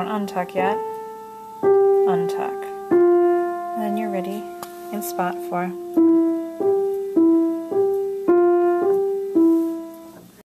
don't untuck yet. Untuck. And then you're ready in spot 4.